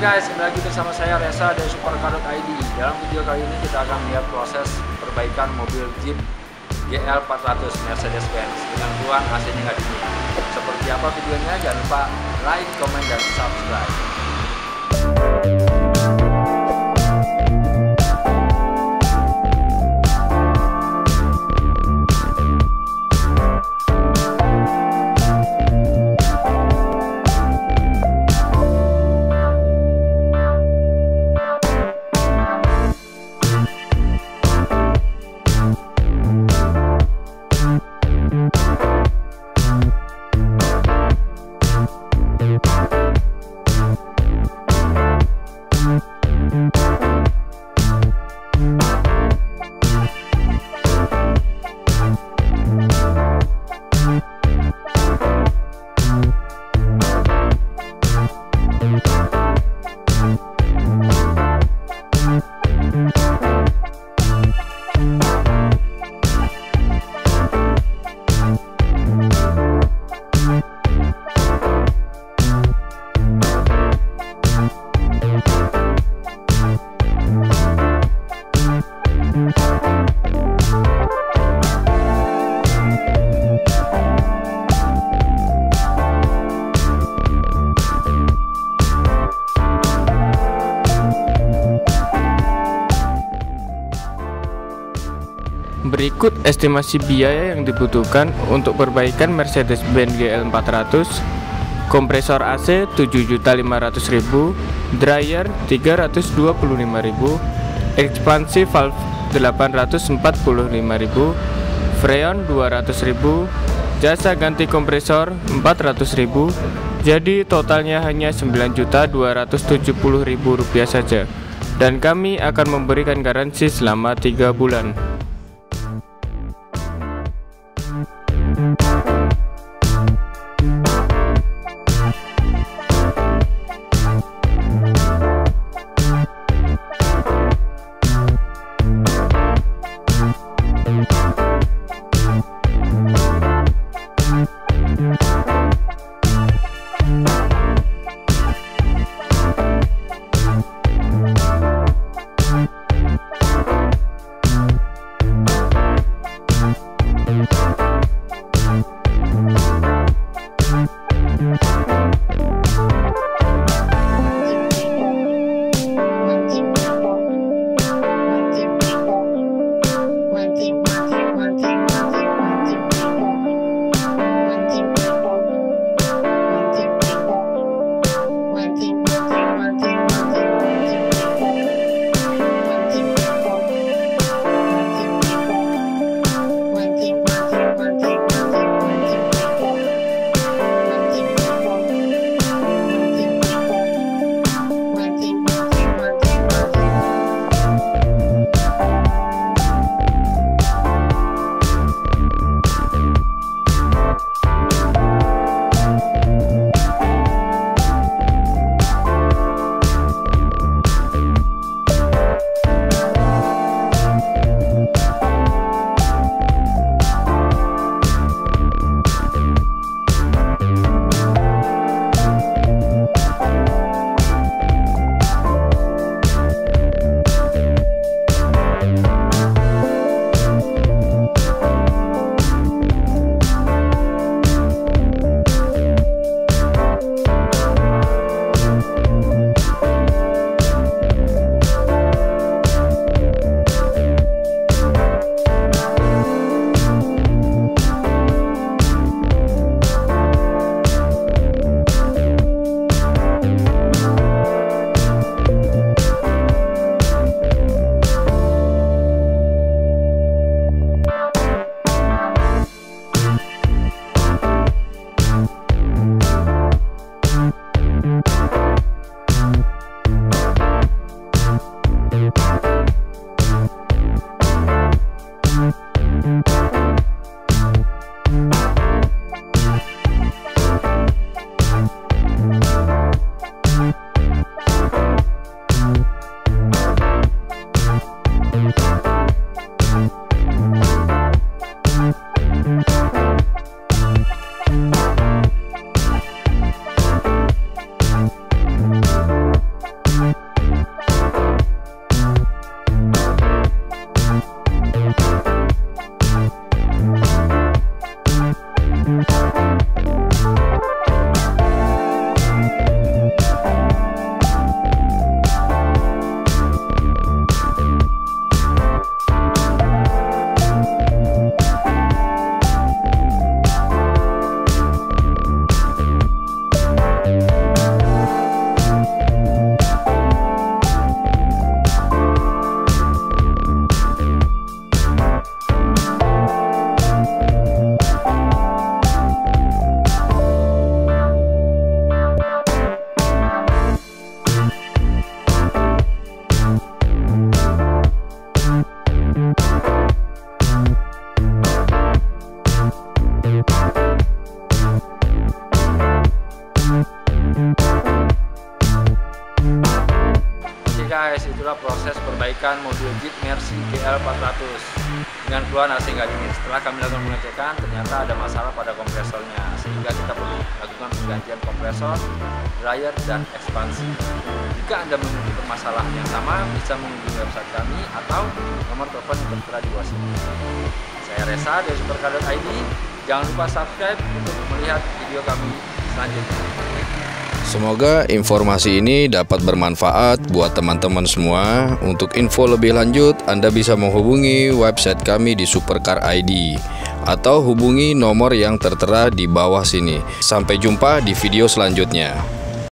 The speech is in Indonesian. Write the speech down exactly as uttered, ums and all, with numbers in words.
guys, kembali lagi bersama saya Reza dari Supercar dot I D. Dalam video kali ini kita akan melihat proses perbaikan mobil Jeep G L empat ratus Mercedes-Benz dengan keluhan A C-nya nggak dingin. Seperti apa videonya? Jangan lupa like, comment, dan subscribe. Berikut estimasi biaya yang dibutuhkan untuk perbaikan Mercedes-Benz G L empat ratus. Kompresor A C tujuh juta lima ratus ribu, dryer tiga ratus dua puluh lima ribu, ekspansi valve delapan ratus empat puluh lima ribu, freon dua ratus ribu, jasa ganti kompresor empat ratus ribu. Jadi totalnya hanya sembilan juta dua ratus tujuh puluh ribu rupiah saja. Dan kami akan memberikan garansi selama tiga bulan. guys, itulah proses perbaikan mobil Jeep Mercy G L empat ratus dengan keluhan A C nggak dingin. Setelah kami lakukan pengecekan, ternyata ada masalah pada kompresornya, sehingga kita perlu lakukan penggantian kompresor, dryer, dan ekspansi. Jika Anda memiliki permasalahan yang sama, bisa mengunjungi website kami atau nomor telepon yang tertera di bawah sini. Saya Reza dari Supercar dot I D. Jangan lupa subscribe untuk melihat video kami selanjutnya. Semoga informasi ini dapat bermanfaat buat teman-teman semua. Untuk info lebih lanjut, Anda bisa menghubungi website kami di Supercar I D atau hubungi nomor yang tertera di bawah sini. Sampai jumpa di video selanjutnya.